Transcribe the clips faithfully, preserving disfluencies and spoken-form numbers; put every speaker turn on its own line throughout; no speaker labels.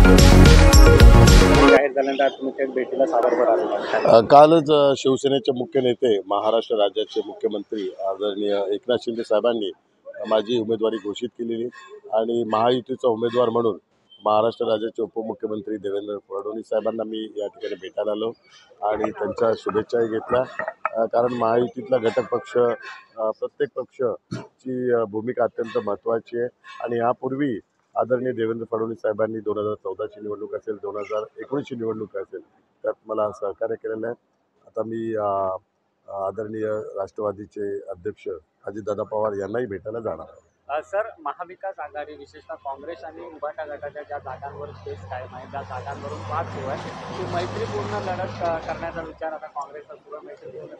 जाहीर झाल्यानंतर तुम्ही त्या भेटीला सादरवर आलेला.
कालच अ, शिवसेनेचे मुख्य नेते, महाराष्ट्र राज्याचे मुख्यमंत्री आदरणीय एकनाथ शिंदे साहेबांनी माझी उमेदवारी घोषित केलेली आणि महायुतीचा उमेदवार म्हणून महाराष्ट्र राज्याचे उपमुख्यमंत्री देवेंद्र फडणवीस साहेबांना मी या ठिकाणी भेटायला आलो आणि त्यांच्या शुभेच्छाही घेतल्या. अ, कारण महायुतीतला घटक पक्ष, अ, प्रत्येक पक्षची अ, भूमिका अत्यंत महत्त्वाची आहे आणि यापूर्वी आदरणीय देवेंद्र फडणवीस साहेबांनी दोन हजार चौदाची निवडणूक असेल, दोन हजार एकोणीसची निवडणूक असेल, त्यात मला सहकार्य केलेलं आहे. आता मी अ, आदरणीय राष्ट्रवादीचे अध्यक्ष अजितदादा पवार यांनाही भेटायला जाणार आहे.
अ, सर, महाविकास आघाडी विशेषतः काँग्रेस आणि उभाटा गटाच्या ज्या जागांवर केस कायम आहे, ज्या जागांवरून वाद सुरू आहे, ती मैत्रीपूर्ण लढत अ, करण्याचा विचार आता काँग्रेसचा सुरू आहे. मैत्रीपूर्ण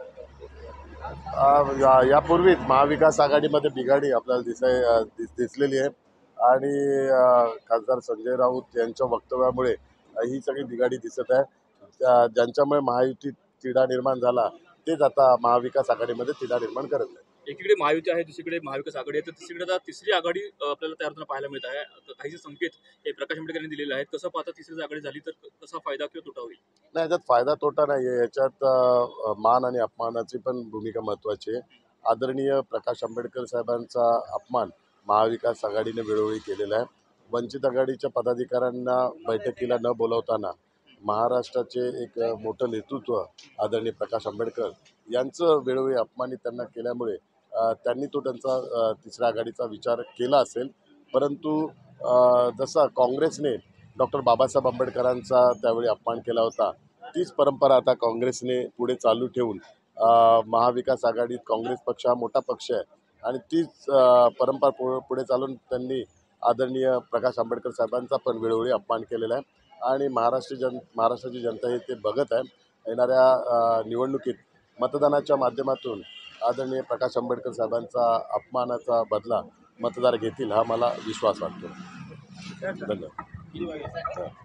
अ, या यापूर्वीच महाविकास आघाडीमध्ये बिघाडी आपल्याला दिसाय अ, दिस दिसलेली आहे आणि अ, खासदार संजय राऊत यांच्या वक्तव्यामुळे अ, ही सगळी बिघाडी दिसत आहे. त्या ज्यांच्यामुळे महायुतीत तिढा निर्माण झाला तेच आता महाविकास आघाडीमध्ये तिढा निर्माण करत आहे.
एकीकडे महायुती आहे, दुसरीकडे महाविकास आघाडी आहे, तर तिसरीकडे आता तिसरी आघाडी अ, आपल्याला तयार होताना पाहायला मिळत आहे. काहीसे संकेत हे प्रकाश आंबेडकर यांनी दिलेले आहेत. कसं पाहता तिसरी आघाडी झाली तर कसा फायदा किंवा तोटा होईल?
नाही, याच्यात फायदा तोटा नाही आहे. याच्यात अ, मान आणि अपमानाची पण भूमिका महत्त्वाची आहे. आदरणीय प्रकाश आंबेडकर साहेबांचा अपमान महाविकास आघाडीने वेळोवेळी केलेला आहे. वंचित आघाडीच्या पदाधिकाऱ्यांना बैठकीला न बोलावताना महाराष्ट्राचे एक मोठं नेतृत्व आदरणीय प्रकाश आंबेडकर यांचं वेळोवेळी अपमानित त्यांना केल्यामुळे अ, त्यांनी तो त्यांचा अ, तिसऱ्या आघाडीचा विचार केला असेल. परंतु अ, जसा काँग्रेसने डॉक्टर बाबासाहेब आंबेडकरांचा त्यावेळी अपमान केला होता, तीच परंपरा आता काँग्रेसने पुढे चालू ठेवून अ, महाविकास आघाडीत काँग्रेस पक्ष हा मोठा पक्ष आहे आणि तीच अ, परंपरा पु पुढे चालून त्यांनी आदरणीय प्रकाश आंबेडकर साहेबांचा पण वेळोवेळी अपमान केलेला आहे आणि महाराष्ट्र जन महाराष्ट्राची जनता हे ते बघत आहे. येणाऱ्या अ, निवडणुकीत मतदानाच्या माध्यमातून आदरणीय प्रकाश आंबेडकर साहेबांचा अपमानाचा बदला मतदार घेतील हा मला विश्वास वाटतो. धन्यवाद.